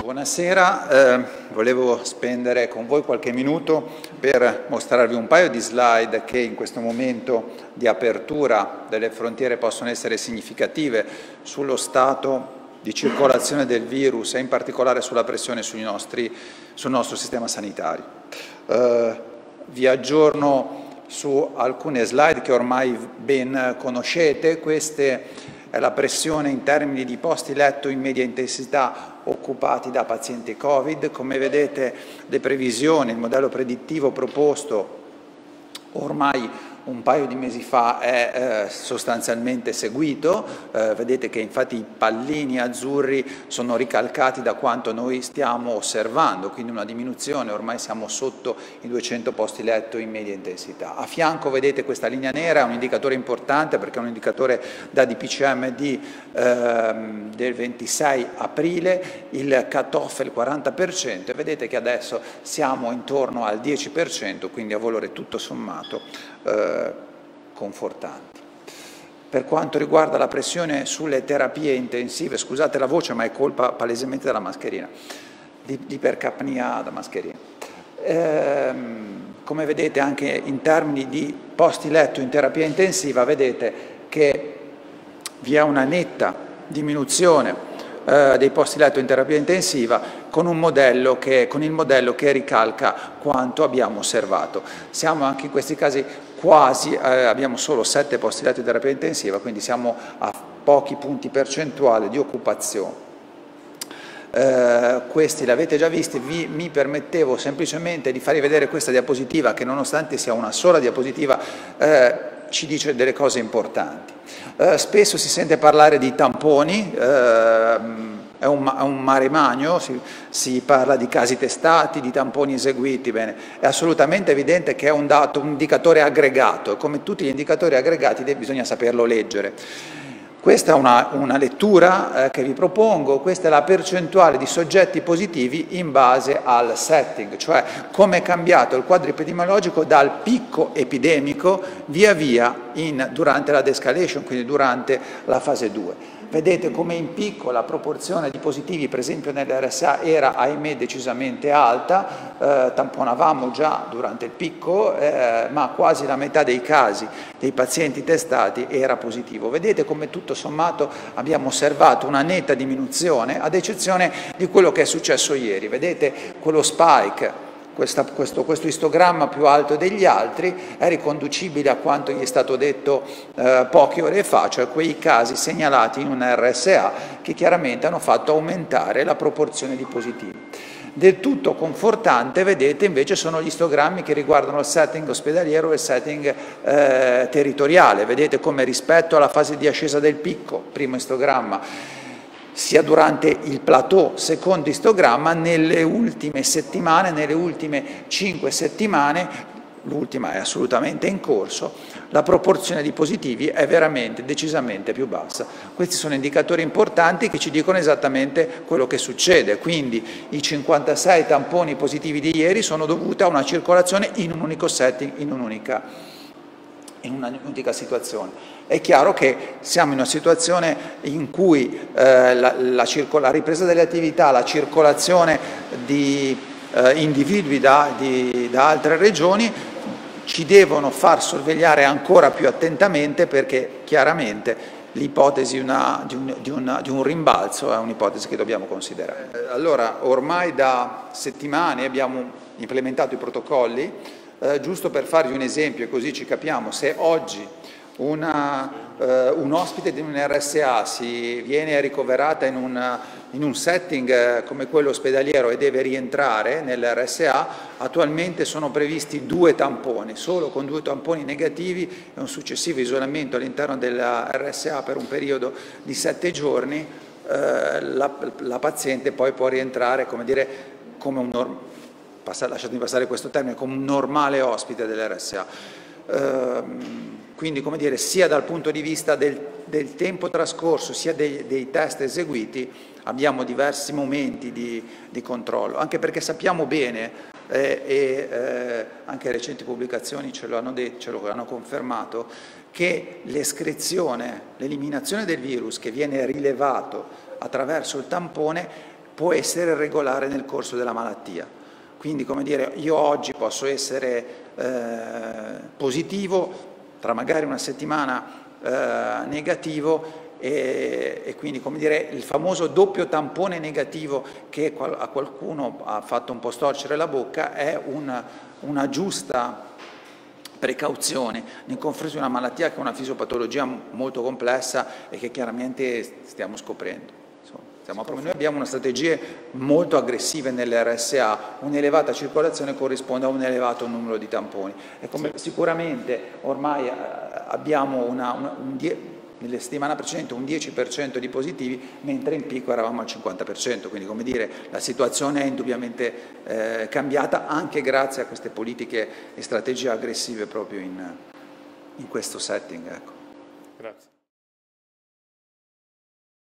Buonasera, volevo spendere con voi qualche minuto per mostrarvi un paio di slide che in questo momento di apertura delle frontiere possono essere significative sullo stato di circolazione del virus e in particolare sulla pressione sul nostro sistema sanitario. Vi aggiorno su alcune slide che ormai ben conoscete. Queste è la pressione in termini di posti letto in media intensità occupati da pazienti Covid. Come vedete le previsioni, il modello predittivo proposto ormai un paio di mesi fa è sostanzialmente seguito. Vedete che infatti i pallini azzurri sono ricalcati da quanto noi stiamo osservando, quindi una diminuzione, ormai siamo sotto i 200 posti letto in media intensità. A fianco vedete questa linea nera, è un indicatore importante perché è un indicatore da DPCM del 26 aprile, il cut-off è il 40% e vedete che adesso siamo intorno al 10%, quindi a valore tutto sommato confortanti. Per quanto riguarda la pressione sulle terapie intensive, scusate la voce ma è colpa palesemente della mascherina, di ipercapnia da mascherina. Come vedete anche in termini di posti letto in terapia intensiva, vedete che vi è una netta diminuzione dei posti letto in terapia intensiva con il modello che ricalca quanto abbiamo osservato. Siamo anche in questi casi quasi, abbiamo solo 7 posti letto in terapia intensiva, quindi siamo a pochi punti percentuali di occupazione. Questi li avete già visti, mi permettevo semplicemente di farvi vedere questa diapositiva che nonostante sia una sola diapositiva ci dice delle cose importanti. Spesso si sente parlare di tamponi, è un mare magno, si parla di casi testati, di tamponi eseguiti, bene, è assolutamente evidente che è un dato, un indicatore aggregato, e come tutti gli indicatori aggregati bisogna saperlo leggere. Questa è una lettura che vi propongo, questa è la percentuale di soggetti positivi in base al setting, cioè come è cambiato il quadro epidemiologico dal picco epidemico via via durante la de-escalation, quindi durante la fase 2. Vedete come in picco la proporzione di positivi, per esempio nell'RSA, era ahimè decisamente alta, tamponavamo già durante il picco, ma quasi la metà dei casi dei pazienti testati era positivo. Vedete come tutto sommato abbiamo osservato una netta diminuzione, ad eccezione di quello che è successo ieri. Vedete quello spike, questo istogramma più alto degli altri è riconducibile a quanto gli è stato detto poche ore fa, cioè quei casi segnalati in un RSA che chiaramente hanno fatto aumentare la proporzione di positivi. Del tutto confortante, vedete, invece sono gli istogrammi che riguardano il setting ospedaliero e il setting territoriale. Vedete come rispetto alla fase di ascesa del picco, primo istogramma, sia durante il plateau, secondo istogramma, nelle ultime settimane, nelle ultime 5 settimane, l'ultima è assolutamente in corso, la proporzione di positivi è veramente decisamente più bassa. Questi sono indicatori importanti che ci dicono esattamente quello che succede, quindi i 56 tamponi positivi di ieri sono dovuti a una circolazione in un unico setting, in un'unica situazione. È chiaro che siamo in una situazione in cui la ripresa delle attività, la circolazione di individui da altre regioni ci devono far sorvegliare ancora più attentamente, perché chiaramente l'ipotesi di un rimbalzo è un'ipotesi che dobbiamo considerare. Allora, ormai da settimane abbiamo implementato i protocolli. Giusto per farvi un esempio, e così ci capiamo, se oggi un ospite di un RSA viene ricoverata in un setting come quello ospedaliero e deve rientrare nell'RSA, attualmente sono previsti 2 tamponi, solo con 2 tamponi negativi e un successivo isolamento all'interno dell'RSA per un periodo di 7 giorni, la paziente poi può rientrare, come dire, come lasciatemi passare questo termine, come un normale ospite dell'RSA. Quindi, come dire, sia dal punto di vista del tempo trascorso, sia dei test eseguiti, abbiamo diversi momenti di controllo, anche perché sappiamo bene, anche recenti pubblicazioni ce lo hanno confermato, che l'escrezione, l'eliminazione del virus che viene rilevato attraverso il tampone può essere regolare nel corso della malattia. Quindi, come dire, io oggi posso essere positivo, tra magari una settimana negativo, e quindi, come dire, il famoso doppio tampone negativo che a qualcuno ha fatto un po' storcere la bocca è una giusta precauzione nei confronti di una malattia che è una fisiopatologia molto complessa e che chiaramente stiamo scoprendo. Noi abbiamo una strategie molto aggressive nell'RSA, un'elevata circolazione corrisponde a un elevato numero di tamponi. E come sicuramente ormai abbiamo nelle settimane precedenti un 10% di positivi, mentre in picco eravamo al 50%, quindi, come dire, la situazione è indubbiamente cambiata anche grazie a queste politiche e strategie aggressive proprio in questo setting. Ecco. Grazie.